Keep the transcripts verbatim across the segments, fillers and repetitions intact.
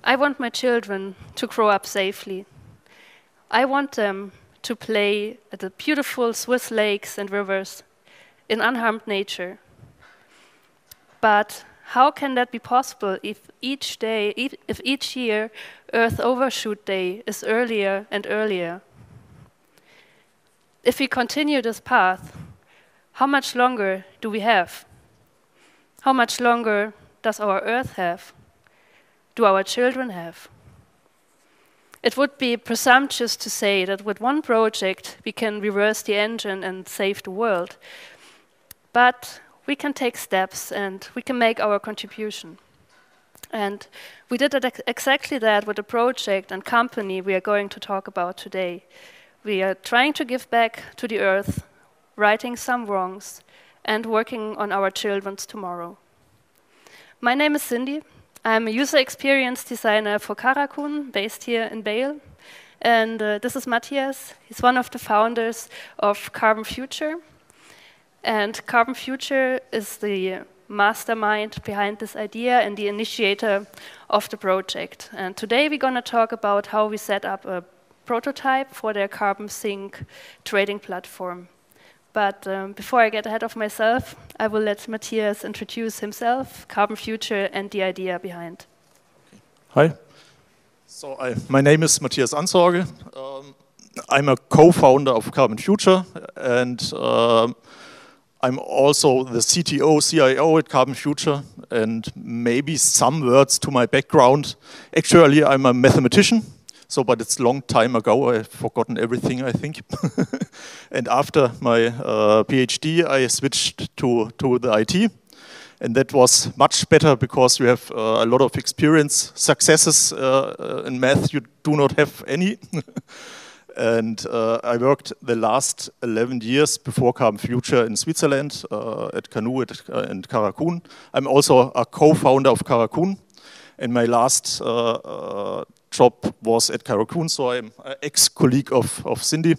I want my children to grow up safely. I want them to play at the beautiful Swiss lakes and rivers in unharmed nature. But how can that be possible if each day, if each year Earth Overshoot Day is earlier and earlier? If we continue this path, how much longer do we have? How much longer does our Earth have? Do our children have? It would be presumptuous to say that with one project we can reverse the engine and save the world. But we can take steps and we can make our contribution. And we did ex exactly that with the project and company we are going to talk about today. We are trying to give back to the Earth, righting some wrongs, and working on our children's tomorrow. My name is Cindy. I'm a user experience designer for Karakun, based here in Bale. And uh, this is Matthias. He's one of the founders of Carbon Future. And Carbon Future is the mastermind behind this idea and the initiator of the project. And today we're going to talk about how we set up a prototype for their Carbon Sync trading platform. But um, before I get ahead of myself, I will let Matthias introduce himself, Carbon Future, and the idea behind. Hi. So I, my name is Matthias Ansorge. Um, I'm a co-founder of Carbon Future, and um, I'm also the C T O, C I O at Carbon Future. And maybe some words to my background. Actually, I'm a mathematician. So, but it's a long time ago, I've forgotten everything, I think. And after my uh, PhD, I switched to, to the I T. And that was much better because you have uh, a lot of experience, successes uh, in math, you do not have any. And uh, I worked the last eleven years before Carbon Future in Switzerland, uh, at Canoe uh, and Karakun. I'm also a co-founder of Karakun. And my last uh, uh, job was at Karakun, so I'm an ex-colleague of, of Cindy.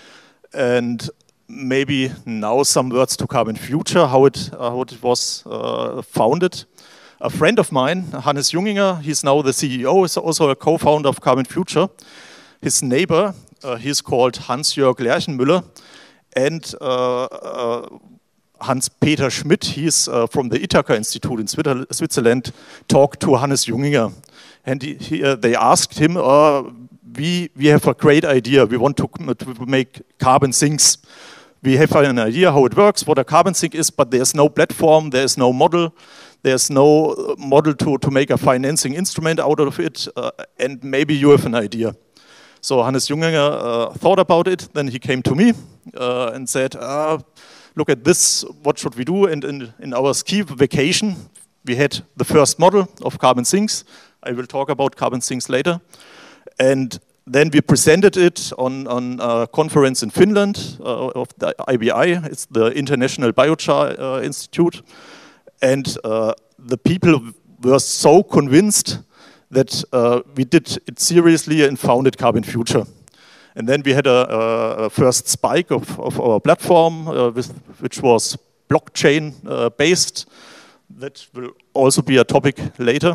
And maybe now some words to Carbon Future, how it, uh, how it was uh, founded. A friend of mine, Hannes Junginger, he's now the C E O, is also a co-founder of Carbon Future. His neighbor, uh, he's called Hans-Jörg Lerchenmüller, and uh, uh, Hans-Peter Schmidt, he's uh, from the Ithaca Institute in Switzerland, talked to Hannes Junginger. And he, he, uh, they asked him, uh, we, we have a great idea, we want to, to make carbon sinks. We have an idea how it works, what a carbon sink is, but there's no platform, there's no model, there's no model to, to make a financing instrument out of it, uh, and maybe you have an idea. So Hannes Junginger uh, thought about it, then he came to me uh, and said, uh, look at this, what should we do? And in, in our ski vacation, we had the first model of carbon sinks. I will talk about carbon sinks later. And then we presented it on, on a conference in Finland uh, of the I B I, it's the International Biochar uh, Institute. And uh, the people were so convinced that uh, we did it seriously and founded Carbon Future. And then we had a, a first spike of, of our platform, uh, with, which was blockchain uh, based. That will also be a topic later.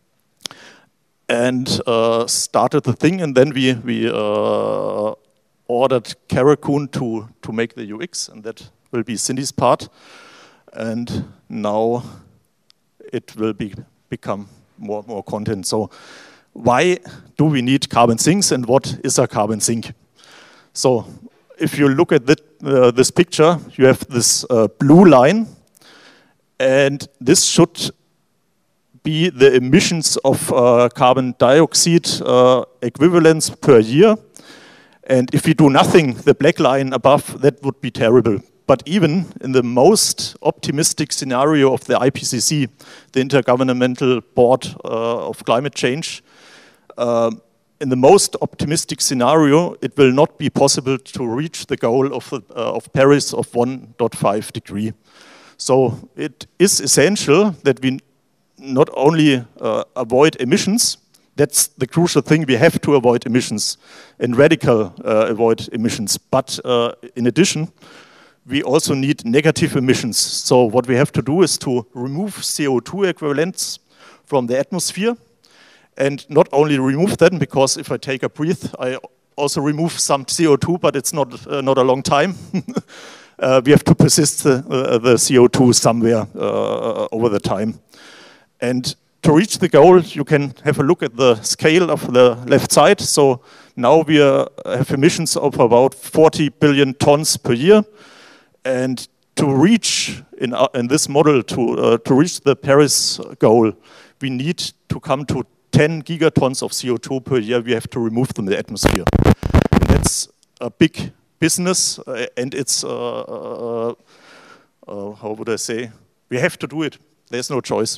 And uh, started the thing, and then we, we uh, ordered Karakun to, to make the U X, and that will be Cindy's part. And now it will be, become more and more content. So why do we need carbon sinks, and what is a carbon sink? So if you look at that, uh, this picture, you have this uh, blue line, and this should be the emissions of uh, carbon dioxide uh, equivalents per year. And if we do nothing, the black line above, that would be terrible. But even in the most optimistic scenario of the I P C C, the Intergovernmental Board uh, of Climate Change, uh, in the most optimistic scenario, it will not be possible to reach the goal of, uh, of Paris of one point five degree. So it is essential that we not only uh, avoid emissions, that's the crucial thing, we have to avoid emissions and radical uh, avoid emissions. But uh, in addition, we also need negative emissions. So what we have to do is to remove C O two equivalents from the atmosphere And not only remove that, because if I take a breath, I also remove some C O two, but it's not, uh, not a long time. uh, we have to persist the, uh, the C O two somewhere uh, over the time. And to reach the goal, you can have a look at the scale of the left side. So now we are, have emissions of about forty billion tons per year. And to reach, in, uh, in this model, to, uh, to reach the Paris goal, we need to come to ten gigatons of C O two per year. We have to remove from the atmosphere. And that's a big business, uh, and it's, uh, uh, uh, how would I say, we have to do it. There's no choice.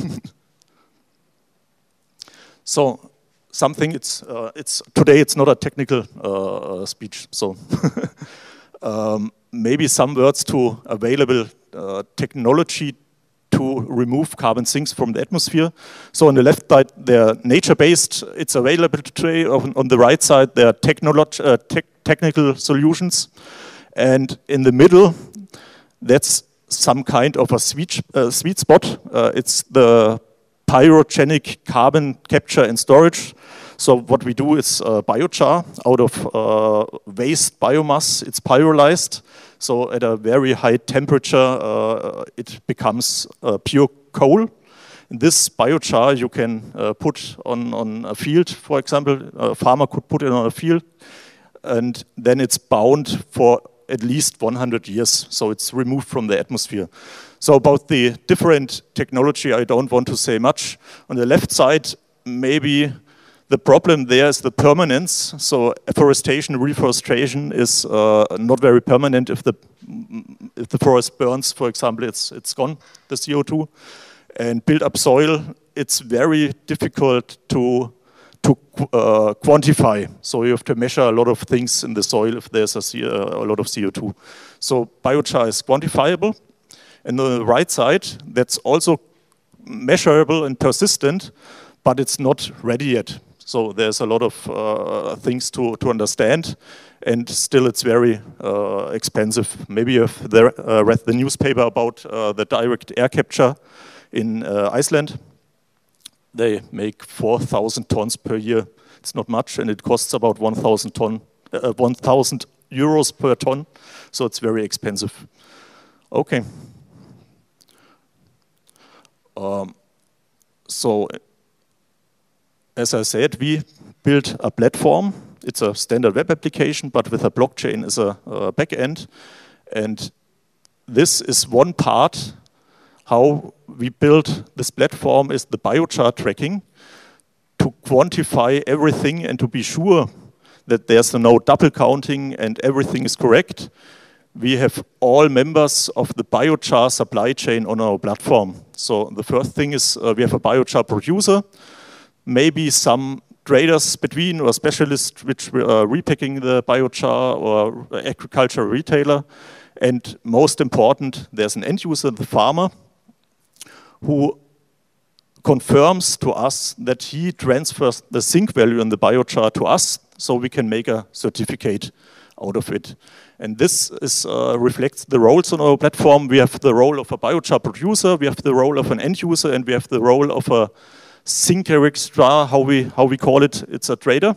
So something, it's, uh, it's, today it's not a technical uh, speech, so um, maybe some words to available uh, technology to remove carbon sinks from the atmosphere. So on the left side, they're nature-based, it's available today. On, on the right side, there are technolog uh, te technical solutions. And in the middle, that's some kind of a sweet, uh, sweet spot. Uh, it's the pyrogenic carbon capture and storage. So what we do is uh, biochar out of uh, waste biomass. It's pyrolyzed. So at a very high temperature, uh, it becomes uh, pure coal. And this biochar you can uh, put on, on a field, for example. A farmer could put it on a field, and then it's bound for at least one hundred years. So it's removed from the atmosphere. So about the different technology, I don't want to say much. On the left side, maybe the problem there is the permanence. So afforestation, reforestation is uh, not very permanent. If the if the forest burns, for example, it's it's gone, the C O two. And build up soil, it's very difficult to to uh, quantify. So you have to measure a lot of things in the soil if there's a, C uh, a lot of C O two. So biochar is quantifiable. And on the right side, that's also measurable and persistent, but it's not ready yet. So there's a lot of uh, things to, to understand, and still it's very uh, expensive. Maybe you've there, uh, read the newspaper about uh, the direct air capture in uh, Iceland. They make four thousand tons per year. It's not much, and it costs about one thousand ton, uh, one thousand euros per ton. So it's very expensive. Okay. Um, so, as I said, we built a platform. It's a standard web application, but with a blockchain as a, a back end. And this is one part. How we built this platform is the biochar tracking to quantify everything and to be sure that there's no double counting and everything is correct. We have all members of the biochar supply chain on our platform. So the first thing is uh, we have a biochar producer, maybe some traders between or specialists which are repacking the biochar or agriculture retailer. And most important, there's an end user, the farmer, who confirms to us that he transfers the zinc value in the biochar to us so we can make a certificate out of it. And this is, uh, reflects the roles on our platform. We have the role of a biochar producer, we have the role of an end user, and we have the role of a zinc registrar, how we, how we call it. It's a trader.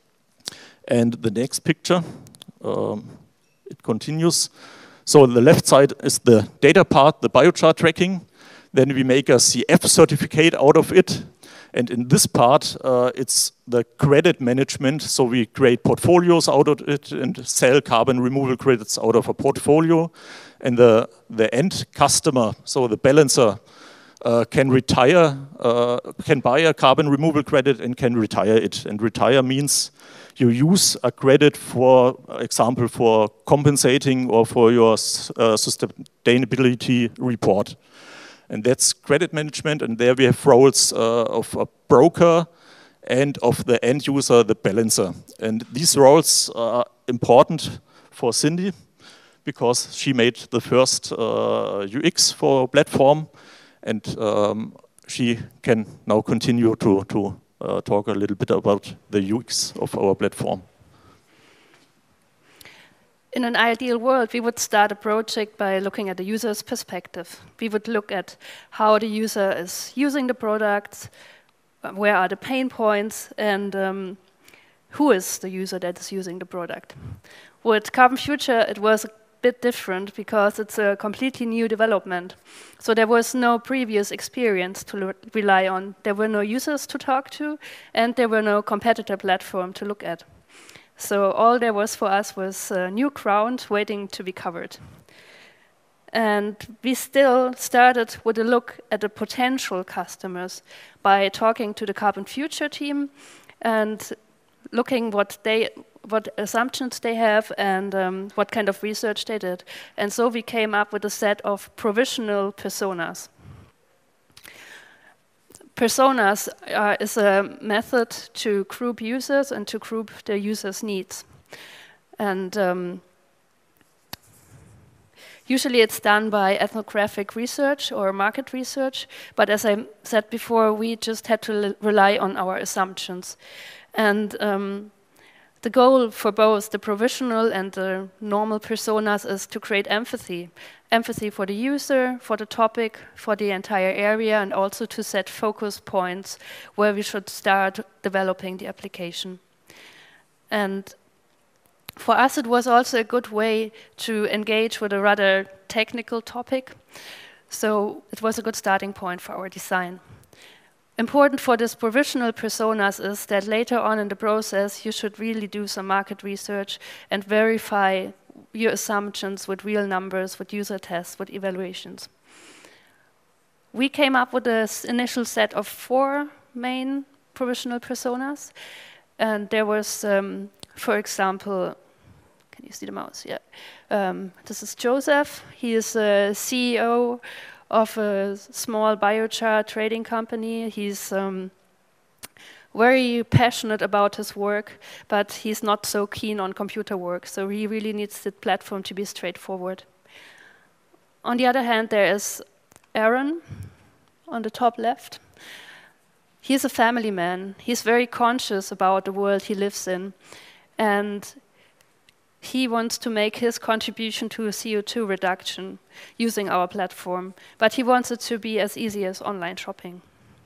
And the next picture, um, it continues. So on the left side is the data part, the biochar tracking. Then we make a C F certificate out of it. And in this part, uh, it's the credit management. So we create portfolios out of it and sell carbon removal credits out of a portfolio. And the, the end customer, so the balancer, uh, can retire, uh, can buy a carbon removal credit and can retire it. And retire means you use a credit, for example, for compensating or for your uh, sustainability report. And that's credit management, and there we have roles uh, of a broker and of the end user, the balancer. And these roles are important for Cindy because she made the first uh, U X for our platform, and um, she can now continue to, to uh, talk a little bit about the U X of our platform. In an ideal world, we would start a project by looking at the user's perspective. We would look at how the user is using the products, where are the pain points, and um, who is the user that is using the product. With Carbon Future, it was a bit different because it's a completely new development. So there was no previous experience to rely on. There were no users to talk to, and there were no competitor platform to look at. So all there was for us was a new ground waiting to be covered. And we still started with a look at the potential customers by talking to the Carbon Future team and looking what they, what assumptions they have and um, what kind of research they did. And so we came up with a set of provisional personas. Personas uh, is a method to group users and to group the users' needs. And um, usually it's done by ethnographic research or market research, but as I said before, we just had to rely on our assumptions. And um, the goal for both the provisional and the normal personas is to create empathy. Empathy for the user, for the topic, for the entire area, and also to set focus points where we should start developing the application. And for us, it was also a good way to engage with a rather technical topic. So it was a good starting point for our design. Important for this provisional personas is that later on in the process, you should really do some market research and verify your assumptions with real numbers, with user tests, with evaluations. We came up with this initial set of four main provisional personas. And there was, um, for example, can you see the mouse? Yeah. Um, this is Joseph. He is a C E O of a small biochar trading company. He's um, very passionate about his work, but he's not so keen on computer work, so he really needs the platform to be straightforward. On the other hand, there is Aaron on the top left. He's a family man. He's very conscious about the world he lives in, and he wants to make his contribution to a C O two reduction using our platform, but he wants it to be as easy as online shopping.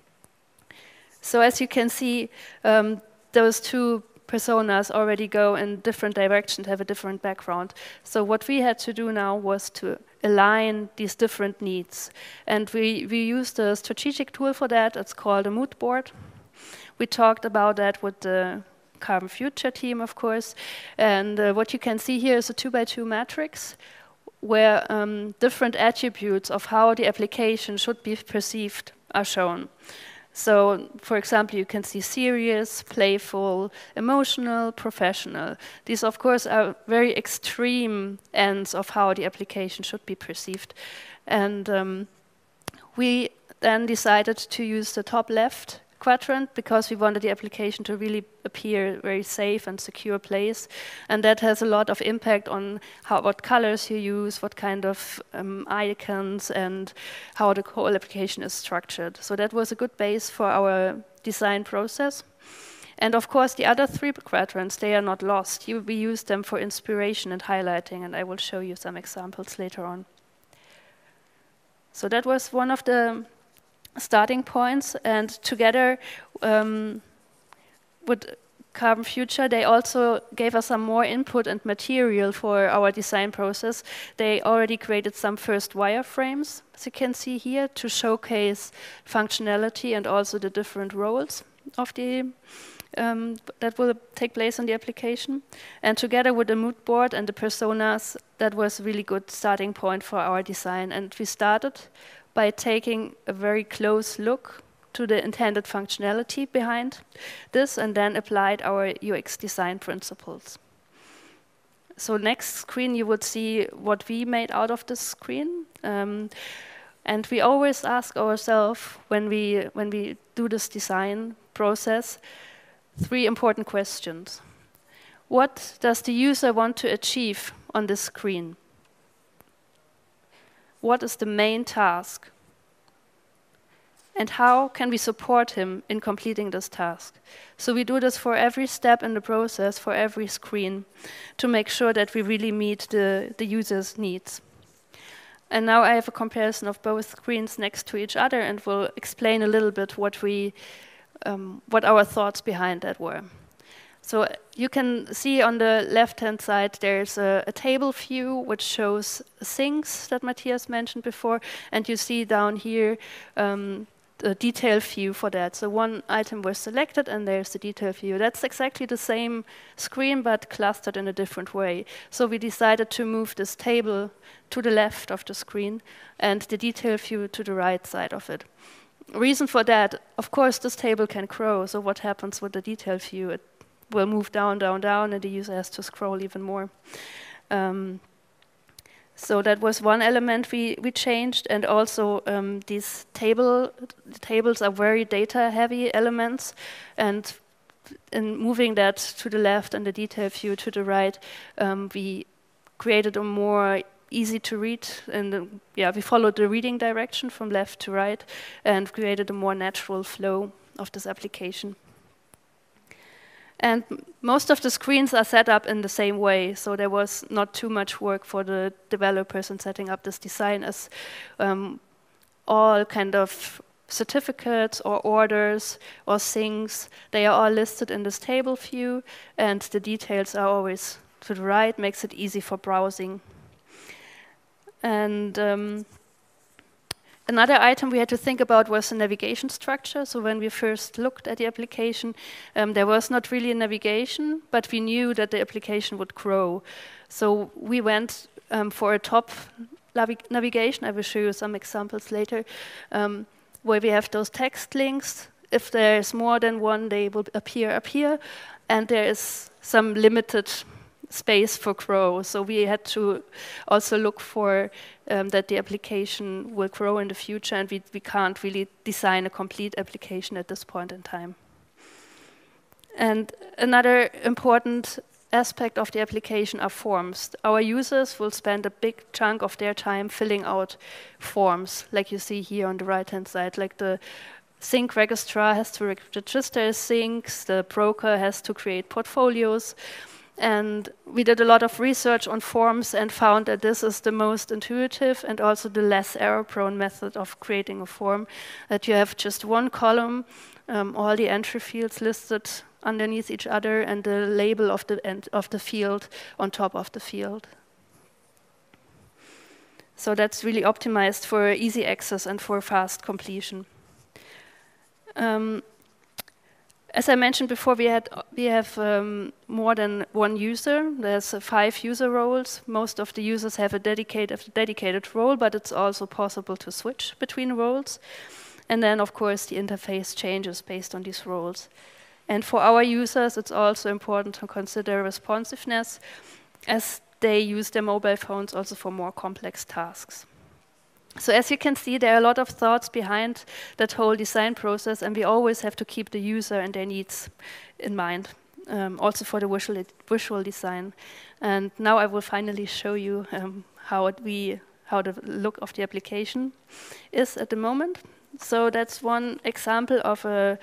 So as you can see, um, those two personas already go in different directions, have a different background. So what we had to do now was to align these different needs. And we, we used a strategic tool for that. It's called a mood board. We talked about that with the Carbon Future team, of course. And uh, what you can see here is a two by two matrix where um, different attributes of how the application should be perceived are shown. So, for example, you can see serious, playful, emotional, professional. These, of course, are very extreme ends of how the application should be perceived. And um, we then decided to use the top left quadrant because we wanted the application to really appear very safe and secure place. And that has a lot of impact on how, what colors you use, what kind of um, icons, and how the whole application is structured. So that was a good base for our design process. And of course, the other three quadrants, they are not lost. You, we use them for inspiration and highlighting, and I will show you some examples later on. So that was one of the starting points, and together um, with Carbon Future, they also gave us some more input and material for our design process. They already created some first wireframes, as you can see here, to showcase functionality and also the different roles of the um, that will take place on the application. And together with the mood board and the personas, that was a really good starting point for our design. And we started by taking a very close look to the intended functionality behind this and then applied our U X design principles. So next screen you would see what we made out of this screen. Um, and we always ask ourselves when we, when we do this design process, three important questions. What does the user want to achieve on this screen? What is the main task? And how can we support him in completing this task? So we do this for every step in the process, for every screen, to make sure that we really meet the, the user's needs. And now I have a comparison of both screens next to each other, and will explain a little bit what we um, what our thoughts behind that were. So you can see on the left-hand side there's a, a table view which shows things that Matthias mentioned before, and you see down here um, the detail view for that. So one item was selected and there's the detail view. That's exactly the same screen but clustered in a different way. So we decided to move this table to the left of the screen and the detail view to the right side of it. Reason for that, of course this table can grow, so what happens with the detail view? It will move down, down, down, and the user has to scroll even more. Um, so that was one element we, we changed, and also um, these table the tables are very data-heavy elements, and in moving that to the left and the detail view to the right, um, we created a more easy to read, and uh, yeah, we followed the reading direction from left to right, and created a more natural flow of this application. And most of the screens are set up in the same way, so there was not too much work for the developers in setting up this design, as um, all kind of certificates or orders or things, they are all listed in this table view, and the details are always to the right, makes it easy for browsing. And um, another item we had to think about was the navigation structure. So when we first looked at the application, um, there was not really a navigation, but we knew that the application would grow. So we went um, for a top navigation. I will show you some examples later, um, where we have those text links. If there's more than one, they will appear up here, and there is some limited space for grow. So we had to also look for um, that the application will grow in the future, and we, we can't really design a complete application at this point in time. And another important aspect of the application are forms. Our users will spend a big chunk of their time filling out forms, like you see here on the right-hand side. Like the sync registrar has to register syncs, the broker has to create portfolios. And we did a lot of research on forms and found that this is the most intuitive and also the less error-prone method of creating a form, that you have just one column, um, all the entry fields listed underneath each other, and the label of the end of the field on top of the field. So that's really optimized for easy access and for fast completion. Um, As I mentioned before, we had we have um, more than one user. There's uh, five user roles. Most of the users have a dedicated a dedicated role, but it's also possible to switch between roles. And then, of course, the interface changes based on these roles. And for our users, it's also important to consider responsiveness, as they use their mobile phones also for more complex tasks. So as you can see, there are a lot of thoughts behind that whole design process, and we always have to keep the user and their needs in mind, um, also for the visual, visual design. And now I will finally show you um, how it we how the look of the application is at the moment. So that's one example of a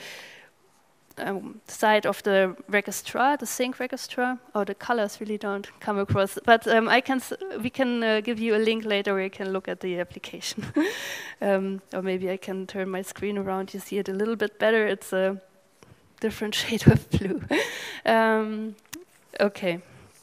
Um, side of the registrar, the sync registrar. Oh, the colors really don't come across. But um, I can, s we can uh, give you a link later where you can look at the application. um, or maybe I can turn my screen around. You see it a little bit better. It's a different shade of blue. um, okay.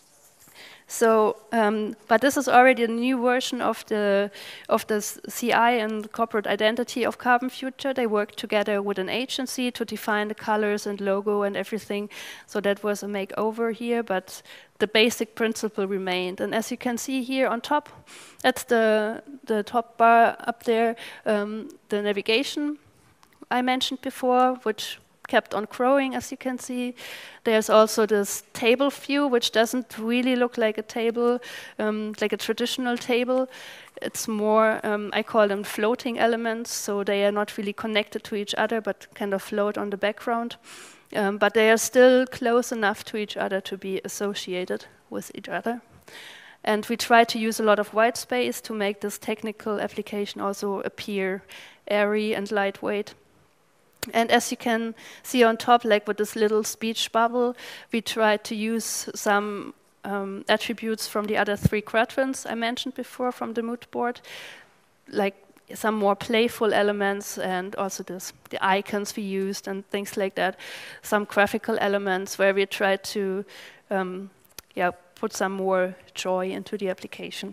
So, um, but this is already a new version of the of the C I and corporate identity of Carbon Future. They worked together with an agency to define the colors and logo and everything. So that was a makeover here, but the basic principle remained. And as you can see here on top, that's the the top bar up there, um, the navigation I mentioned before, which kept on growing, as you can see. There's also this table view, which doesn't really look like a table, um, like a traditional table. It's more, um, I call them floating elements, so they are not really connected to each other, but kind of float on the background. Um, but they are still close enough to each other to be associated with each other. And we try to use a lot of white space to make this technical application also appear airy and lightweight. And as you can see on top, like with this little speech bubble, we tried to use some um, attributes from the other three quadrants I mentioned before from the mood board. Like some more playful elements, and also this, the icons we used and things like that. Some graphical elements where we tried to um, yeah, put some more joy into the application.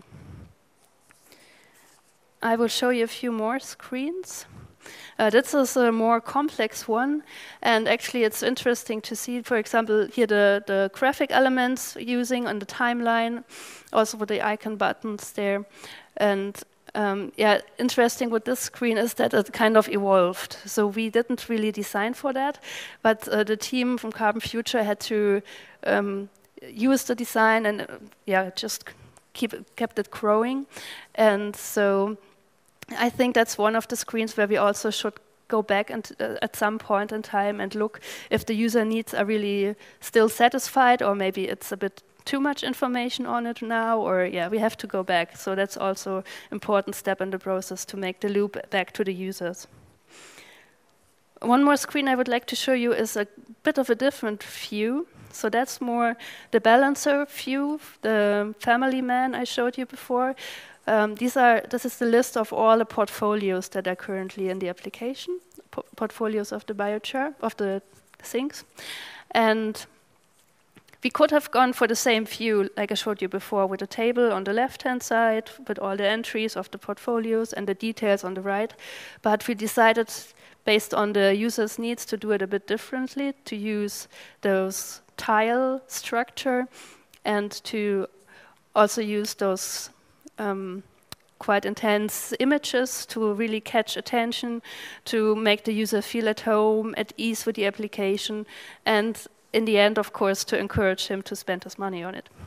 I will show you a few more screens. Uh, this is a more complex one, and actually it's interesting to see, for example, here the, the graphic elements using on the timeline, also with the icon buttons there. And um, yeah, interesting with this screen is that it kind of evolved. So we didn't really design for that, but uh, the team from Carbon Future had to um, use the design and uh, yeah, just keep kept it growing. And so I think that's one of the screens where we also should go back and uh, at some point in time and look if the user needs are really still satisfied, or maybe it's a bit too much information on it now, or yeah, we have to go back. So that's also an important step in the process to make the loop back to the users. One more screen I would like to show you is a bit of a different view. So that's more the balancer view, the family man I showed you before. Um, these are, this is the list of all the portfolios that are currently in the application, po portfolios of the biochar, of the things. And we could have gone for the same view like I showed you before, with a table on the left-hand side with all the entries of the portfolios and the details on the right. But we decided, based on the user's needs, to do it a bit differently, to use those tile structure and to also use those um, quite intense images to really catch attention, to make the user feel at home, at ease with the application, and in the end, of course, to encourage him to spend his money on it.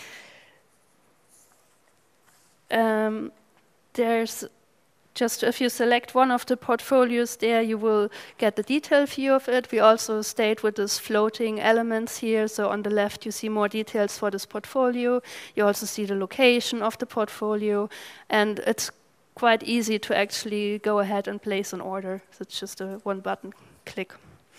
Um, there's just, if you select one of the portfolios there, you will get the detailed view of it. We also stayed with these floating elements here. So on the left, you see more details for this portfolio. You also see the location of the portfolio. And it's quite easy to actually go ahead and place an order. So it's just a one button click.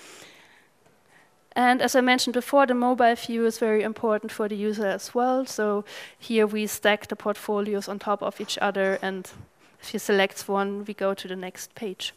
And as I mentioned before, the mobile view is very important for the user as well. So here we stack the portfolios on top of each other, and if you select one, we go to the next page.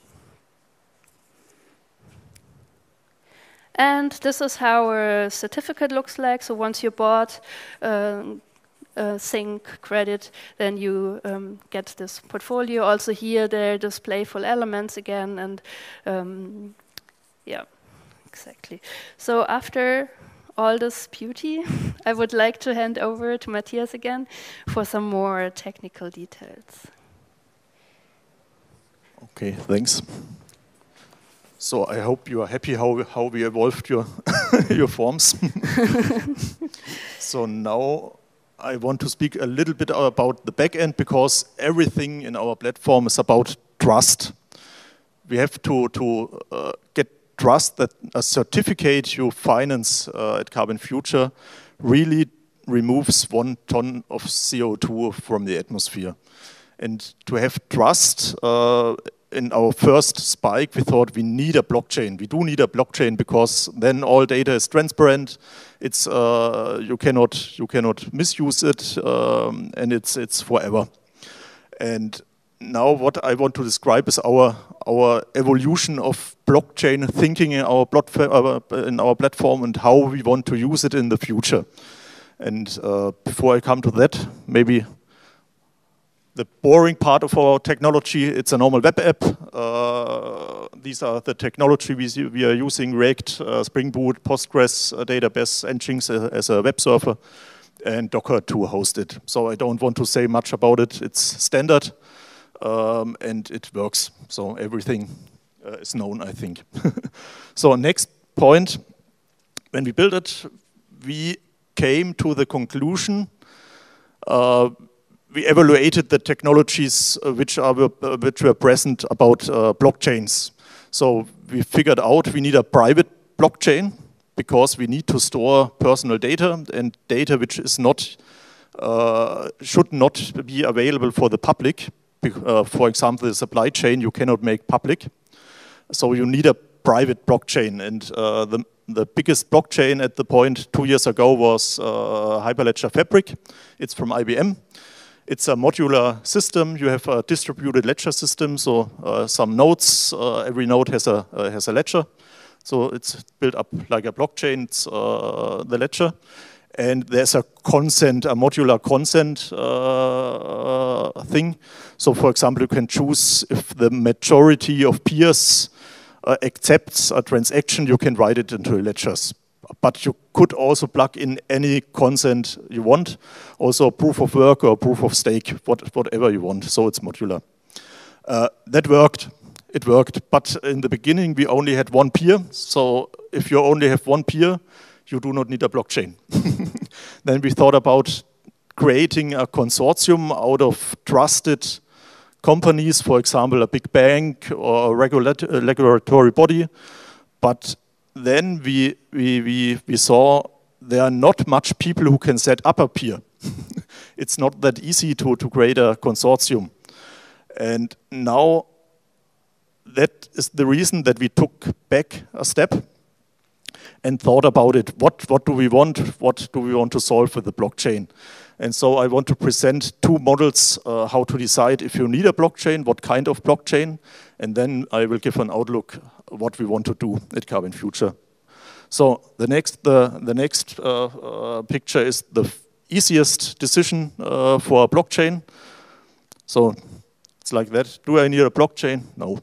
And this is how a certificate looks like. So once you bought um, a Sync credit, then you um, get this portfolio. Also here, there are those playful elements again, and um, yeah. Exactly. So after all this beauty, I would like to hand over to Matthias again for some more technical details. Okay, thanks. So I hope you are happy how, how we evolved your, your forms. So now I want to speak a little bit about the back end, because everything in our platform is about trust. We have to, to uh, get trust that a certificate you finance uh, at Carbon Future really removes one ton of C O two from the atmosphere. And to have trust, uh, in our first spike, we thought we need a blockchain. We do need a blockchain because then all data is transparent. It's uh, you cannot you cannot misuse it, um, and it's it's forever. And now what I want to describe is our our evolution of blockchain thinking in our, in our platform and how we want to use it in the future. And uh, before I come to that, maybe the boring part of our technology, it's a normal web app. Uh, these are the technology we, we are using: React, uh, Spring Boot, Postgres, uh, database, Nginx uh, as a web server, and Docker to host it. So I don't want to say much about it. It's standard. Um, and it works, so everything uh, is known, I think. So next point, when we built it, we came to the conclusion, uh, we evaluated the technologies uh, which, are, uh, which were present about uh, blockchains. So we figured out we need a private blockchain because we need to store personal data and data which is not, uh, should not be available for the public. Uh, for example, the supply chain you cannot make public. So you need a private blockchain. And uh, the, the biggest blockchain at the point two years ago was uh, Hyperledger Fabric. It's from I B M. It's a modular system. You have a distributed ledger system, so uh, some nodes, uh, every node has a, uh, has a ledger. So it's built up like a blockchain, it's uh, the ledger. And there's a consent, a modular consent uh, thing. So for example, you can choose if the majority of peers uh, accepts a transaction, you can write it into ledgers. But you could also plug in any consent you want, also proof of work or proof of stake, what, whatever you want, so it's modular. Uh, that worked, it worked, but in the beginning we only had one peer, so if you only have one peer, you do not need a blockchain. Then we thought about creating a consortium out of trusted companies, for example, a big bank or a regulat regulatory body, but then we, we, we, we saw there are not much people who can set up a peer. It's not that easy to, to create a consortium. And now that is the reason that we took back a step and thought about it. What, what do we want? What do we want to solve with the blockchain? And so I want to present two models, uh, how to decide if you need a blockchain, what kind of blockchain, and then I will give an outlook what we want to do at Carbon Future. So the next, the, the next uh, uh, picture is the easiest decision uh, for a blockchain. So it's like that. Do I need a blockchain? No.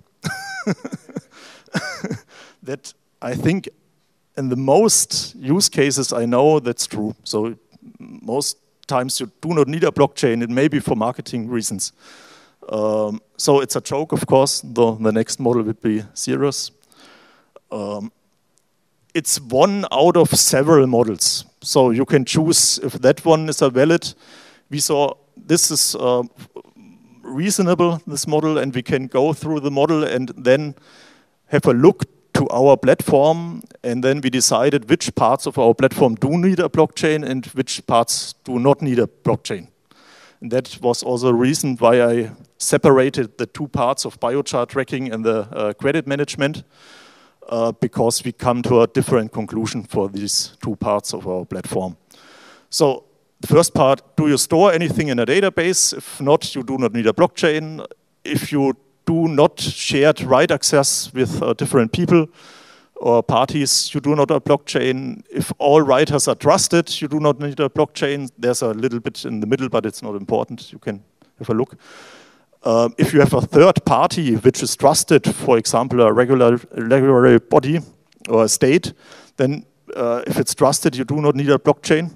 That I think in the most use cases I know that's true. So most times you do not need a blockchain. It may be for marketing reasons. Um, so it's a joke, of course, though the next model would be serious. Um, it's one out of several models. So you can choose if that one is a valid. We saw this is uh, reasonable, this model, and we can go through the model and then have a look to our platform, and then we decided which parts of our platform do need a blockchain and which parts do not need a blockchain. And that was also a reason why I separated the two parts of biochar tracking and the uh, credit management, uh, because we come to a different conclusion for these two parts of our platform. So the first part, do you store anything in a database? If not, you do not need a blockchain. If you do not share write access with uh, different people or parties, you do not need a blockchain. If all writers are trusted, you do not need a blockchain. There's a little bit in the middle, but it's not important. You can have a look. Uh, if you have a third party which is trusted, for example, a regular regulatory body or a state, then uh, if it's trusted, you do not need a blockchain.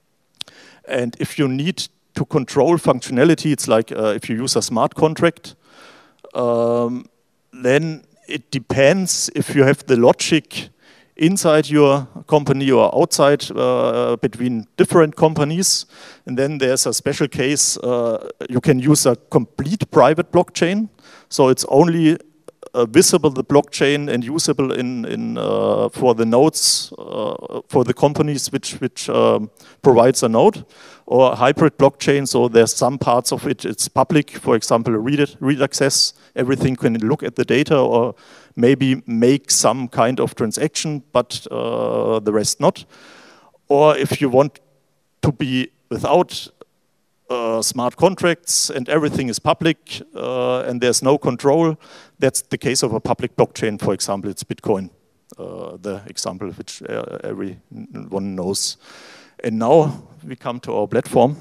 And if you need to control functionality, it's like uh, if you use a smart contract, um, then it depends if you have the logic inside your company or outside uh, between different companies. And then there's a special case, uh, you can use a complete private blockchain. So it's only uh, visible, the blockchain, and usable in, in, uh, for the nodes, uh, for the companies which, which um, provides a node. Or a hybrid blockchain, so there's some parts of it, it's public, for example, read, it, read access, everything can look at the data or maybe make some kind of transaction, but uh, the rest not. Or if you want to be without uh, smart contracts and everything is public uh, and there's no control, that's the case of a public blockchain, for example, it's Bitcoin, uh, the example which uh, everyone knows. And now we come to our platform.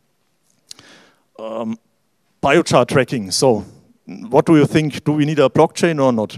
Um, biochar tracking. So what do you think? Do we need a blockchain or not?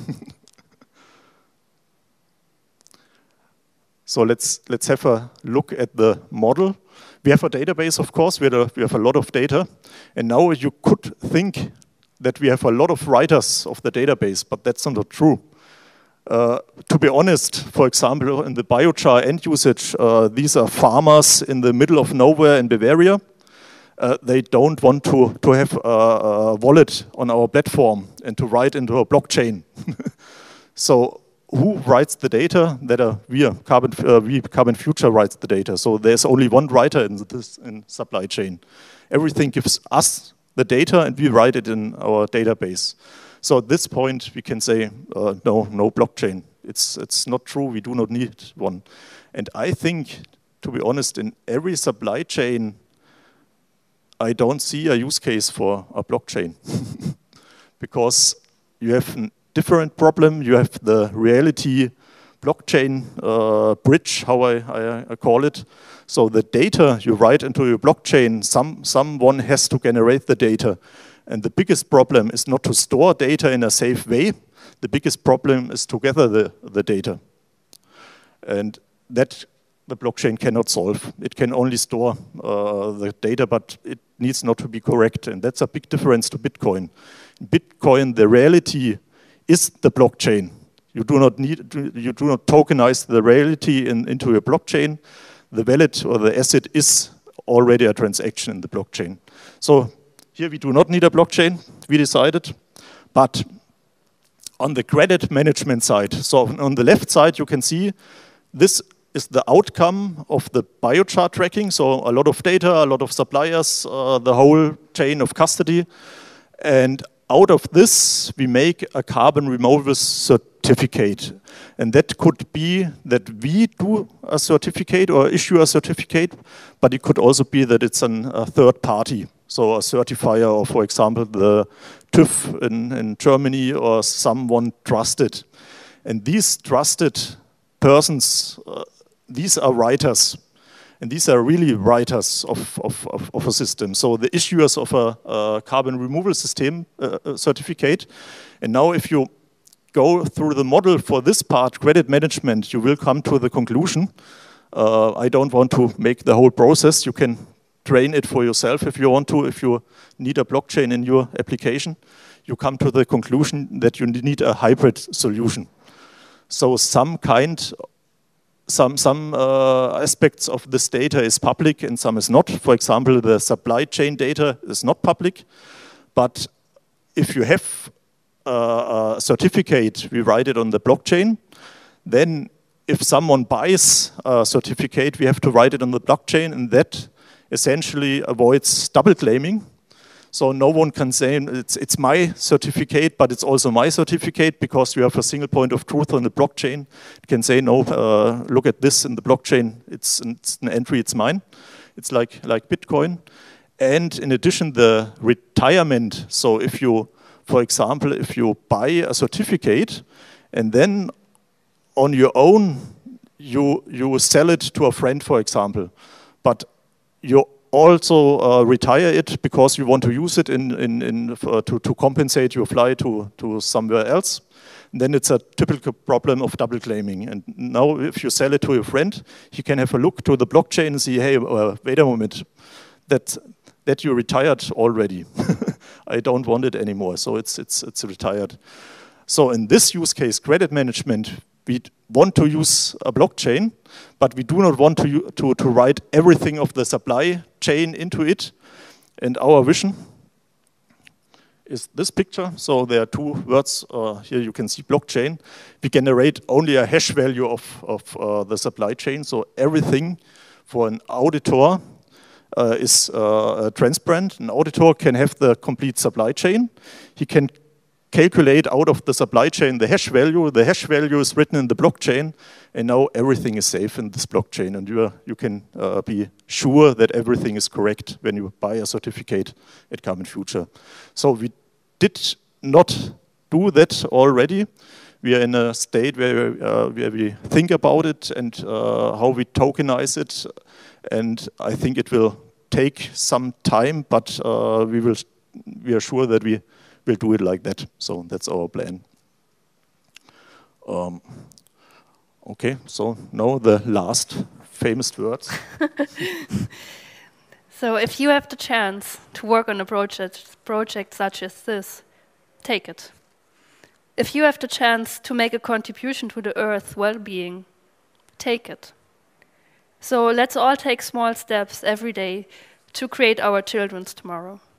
So let's, let's have a look at the model. We have a database, of course. We have a, we have a lot of data. And now you could think that we have a lot of writers of the database, but that's not true. Uh, to be honest, for example, in the biochar end usage, uh, these are farmers in the middle of nowhere in Bavaria. Uh, they don't want to, to have a, a wallet on our platform and to write into a blockchain. So who writes the data? That are we, are Carbon, uh, we Carbon Future writes the data. So there's only one writer in this in supply chain. Everything gives us the data and we write it in our database. So at this point, we can say, uh, no, no blockchain. It's, it's not true, we do not need one. And I think, to be honest, in every supply chain, I don't see a use case for a blockchain because you have a different problem. You have the reality blockchain uh, bridge, how I, I, I call it. So the data you write into your blockchain, some, someone has to generate the data. And the biggest problem is not to store data in a safe way. The biggest problem is to gather the, the data. And that the blockchain cannot solve. It can only store uh, the data, but it needs not to be correct. And that's a big difference to Bitcoin. In Bitcoin, the reality is the blockchain. You do not need, you do not tokenize the reality in, into your blockchain. The wallet or the asset is already a transaction in the blockchain. So here we do not need a blockchain, we decided. But on the credit management side, so on the left side you can see this is the outcome of the biochar tracking. So a lot of data, a lot of suppliers, uh, the whole chain of custody. And out of this, we make a carbon removal certificate. And that could be that we do a certificate or issue a certificate, but it could also be that it's an, a third party. So a certifier, or for example, the TÜV in, in Germany, or someone trusted. And these trusted persons, uh, these are writers. And these are really writers of, of, of, of a system. So the issuers of a, a carbon removal system uh, certificate. And now if you go through the model for this part, credit management, you will come to the conclusion. Uh, I don't want to make the whole process. You can train it for yourself if you want to. If you need a blockchain in your application, you come to the conclusion that you need a hybrid solution. So some kind Some, some uh, aspects of this data is public and some is not. For example, the supply chain data is not public. But if you have uh, a certificate, we write it on the blockchain. Then if someone buys a certificate, we have to write it on the blockchain, and that essentially avoids double claiming. So no one can say it's, it's my certificate, but it's also my certificate, because you have a single point of truth on the blockchain. You can say, no, uh, look at this in the blockchain. It's, it's an entry, it's mine. It's like, like Bitcoin. And in addition, the retirement. So if you, for example, if you buy a certificate and then on your own, you, you sell it to a friend, for example, but you also uh, retire it because you want to use it in, in, in, uh, to, to compensate your flight to, to somewhere else. And then it's a typical problem of double claiming. And now if you sell it to your friend, he can have a look to the blockchain and see, hey, uh, wait a moment, that, that you retired already. I don't want it anymore, so it's, it's, it's retired. So in this use case, credit management, we want to use a blockchain, but we do not want to, to, to write everything of the supply chain into it. And our vision is this picture. So there are two words. Uh, here you can see blockchain. We generate only a hash value of, of uh, the supply chain. So everything for an auditor uh, is uh, transparent. An auditor can have the complete supply chain. He can calculate out of the supply chain the hash value. The hash value is written in the blockchain, and now everything is safe in this blockchain, and you, are, you can uh, be sure that everything is correct when you buy a certificate at Carbon Future. So we did not do that already. We are in a state where, uh, where we think about it and uh, how we tokenize it, and I think it will take some time, but uh, we, will, we are sure that we we'll do it like that. So that's our plan. Um, okay, so now the last famous words. So if you have the chance to work on a project, project such as this, take it. If you have the chance to make a contribution to the Earth's well-being, take it. So let's all take small steps every day to create our children's tomorrow.